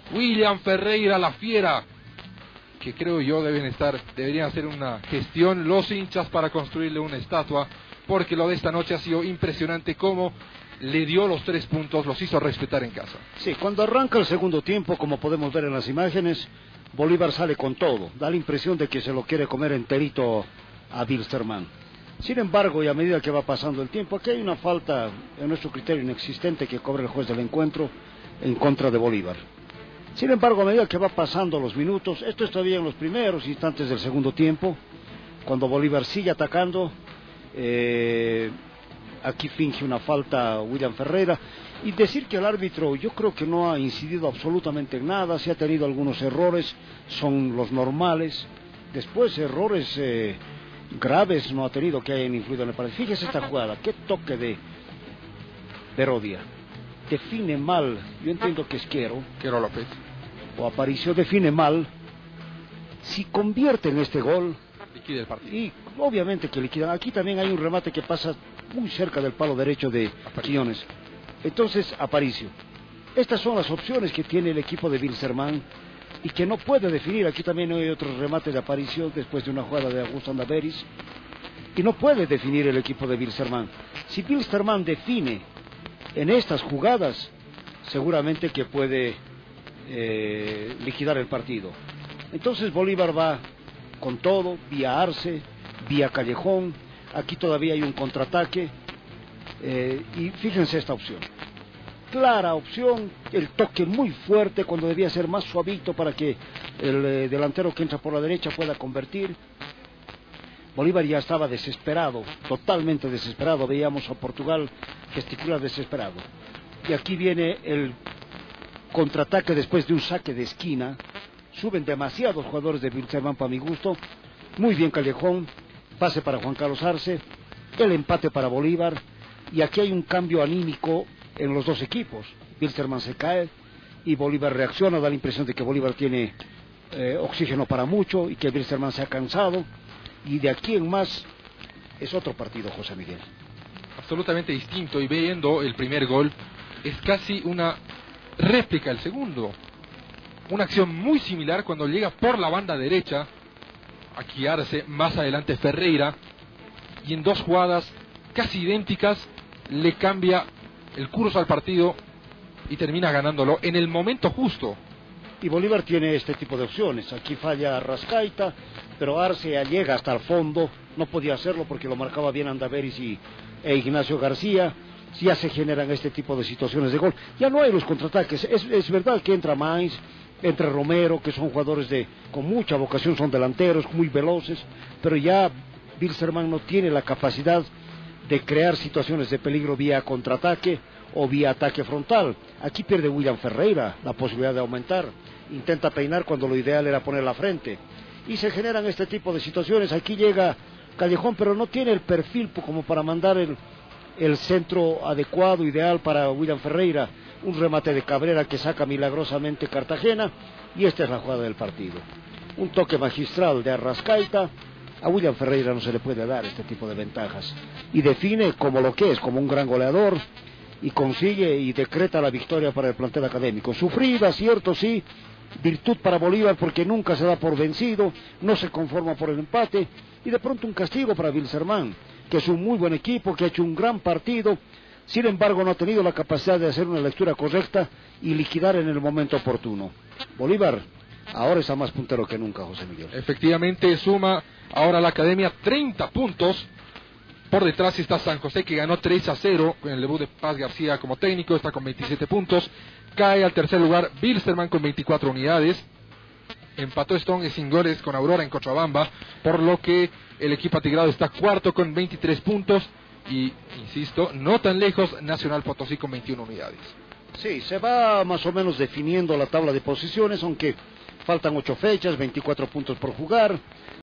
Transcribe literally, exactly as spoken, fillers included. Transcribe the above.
William Ferreira, la fiera, que creo yo deben estar, deberían hacer una gestión los hinchas para construirle una estatua, porque lo de esta noche ha sido impresionante cómo le dio los tres puntos, los hizo respetar en casa. Sí, cuando arranca el segundo tiempo, como podemos ver en las imágenes, Bolívar sale con todo, da la impresión de que se lo quiere comer enterito a Wilstermann. Sin embargo, y a medida que va pasando el tiempo, aquí hay una falta, en nuestro criterio, inexistente que cobra el juez del encuentro en contra de Bolívar. Sin embargo, a medida que va pasando los minutos, esto es todavía en los primeros instantes del segundo tiempo, cuando Bolívar sigue atacando, eh, aquí finge una falta William Ferreira, y decir que el árbitro yo creo que no ha incidido absolutamente en nada, si ha tenido algunos errores, son los normales, después errores eh, graves no ha tenido que hayan influido en el partido. Fíjese esta jugada, qué toque de Perodia, define mal, yo entiendo que es Quiero, Quiero López, o Aparicio, define mal, si convierte en este gol, liquida el partido. Y obviamente que liquidan. Aquí también hay un remate que pasa muy cerca del palo derecho de Quiñones. Entonces, Aparicio. Estas son las opciones que tiene el equipo de Wilstermann y que no puede definir. Aquí también hay otro remate de Aparicio después de una jugada de Augusto Andaveris. Y no puede definir el equipo de Wilstermann. Si Wilstermann define en estas jugadas, seguramente que puede eh, liquidar el partido. Entonces Bolívar va con todo, vía Arce, vía Callejón. Aquí todavía hay un contraataque. Eh, y fíjense esta opción. Clara opción, el toque muy fuerte cuando debía ser más suavito para que el eh, delantero que entra por la derecha pueda convertir. Bolívar ya estaba desesperado, totalmente desesperado. Veíamos a Portugal gesticular desesperado. Y aquí viene el contraataque después de un saque de esquina. Suben demasiados jugadores de Wilstermann para mi gusto. Muy bien Callejón, pase para Juan Carlos Arce, el empate para Bolívar. Y aquí hay un cambio anímico en los dos equipos. Wilstermann se cae y Bolívar reacciona, da la impresión de que Bolívar tiene eh, oxígeno para mucho y que Wilstermann se ha cansado. Y de aquí en más es otro partido, José Miguel. Absolutamente distinto, y viendo el primer gol, es casi una réplica del segundo. Una acción muy similar cuando llega por la banda derecha, aquí Arce, más adelante Ferreira, y en dos jugadas casi idénticas le cambia el curso al partido y termina ganándolo en el momento justo. Y Bolívar tiene este tipo de opciones. Aquí falla Rascaita, pero Arce ya llega hasta el fondo. No podía hacerlo porque lo marcaba bien Andaveris y, e Ignacio García. Ya se generan este tipo de situaciones de gol. Ya no hay los contraataques. Es, es verdad que entra Mainz, entra Romero, que son jugadores de con mucha vocación, son delanteros, muy veloces, pero ya Wilstermann no tiene la capacidad de crear situaciones de peligro vía contraataque o vía ataque frontal. Aquí pierde William Ferreira la posibilidad de aumentar, intenta peinar cuando lo ideal era poner la frente, y se generan este tipo de situaciones. Aquí llega Callejón, pero no tiene el perfil como para mandar el, el centro adecuado, ideal para William Ferreira. Un remate de Cabrera que saca milagrosamente Cartagena, y esta es la jugada del partido. Un toque magistral de Arrascaita. A William Ferreira no se le puede dar este tipo de ventajas, y define como lo que es, como un gran goleador, y consigue y decreta la victoria para el plantel académico. Sufrida, cierto, sí, virtud para Bolívar porque nunca se da por vencido, no se conforma por el empate, y de pronto un castigo para Wilstermann, que es un muy buen equipo, que ha hecho un gran partido. Sin embargo, no ha tenido la capacidad de hacer una lectura correcta y liquidar en el momento oportuno. Bolívar ahora está más puntero que nunca, José Miguel. Efectivamente, suma ahora la Academia treinta puntos. Por detrás está San José, que ganó tres a cero con el debut de Paz García como técnico, está con veintisiete puntos. Cae al tercer lugar Wilstermann con veinticuatro unidades. Empató Strong sin goles con Aurora en Cochabamba, por lo que el equipo atigrado está cuarto con veintitrés puntos. Y, insisto, no tan lejos Nacional Potosí con veintiuna unidades. Sí, se va más o menos definiendo la tabla de posiciones, aunque faltan ocho fechas, veinticuatro puntos por jugar.